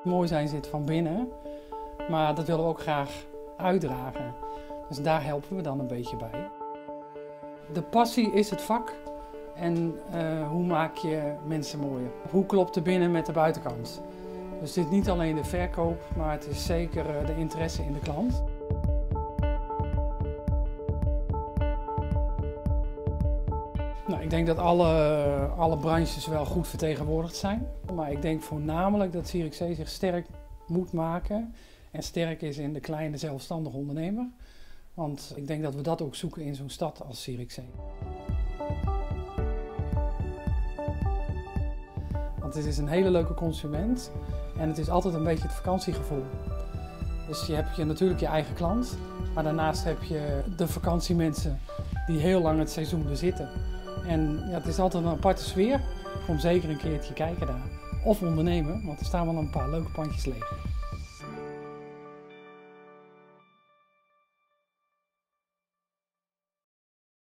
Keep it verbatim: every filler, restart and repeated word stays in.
Mooi zijn zit van binnen, maar dat willen we ook graag uitdragen. Dus daar helpen we dan een beetje bij. De passie is het vak en uh, hoe maak je mensen mooier? Hoe klopt de binnen met de buitenkant? Dus het is niet alleen de verkoop, maar het is zeker uh, de interesse in de klant. Nou, ik denk dat alle, alle branches wel goed vertegenwoordigd zijn. Maar ik denk voornamelijk dat Zierikzee zich sterk moet maken en sterk is in de kleine zelfstandige ondernemer. Want ik denk dat we dat ook zoeken in zo'n stad als Zierikzee. Want het is een hele leuke consument en het is altijd een beetje het vakantiegevoel. Dus je hebt je, natuurlijk je eigen klant, maar daarnaast heb je de vakantiemensen die heel lang het seizoen bezitten. En ja, het is altijd een aparte sfeer. Kom zeker een keertje kijken daar. Of ondernemen, want er staan wel een paar leuke pandjes leeg.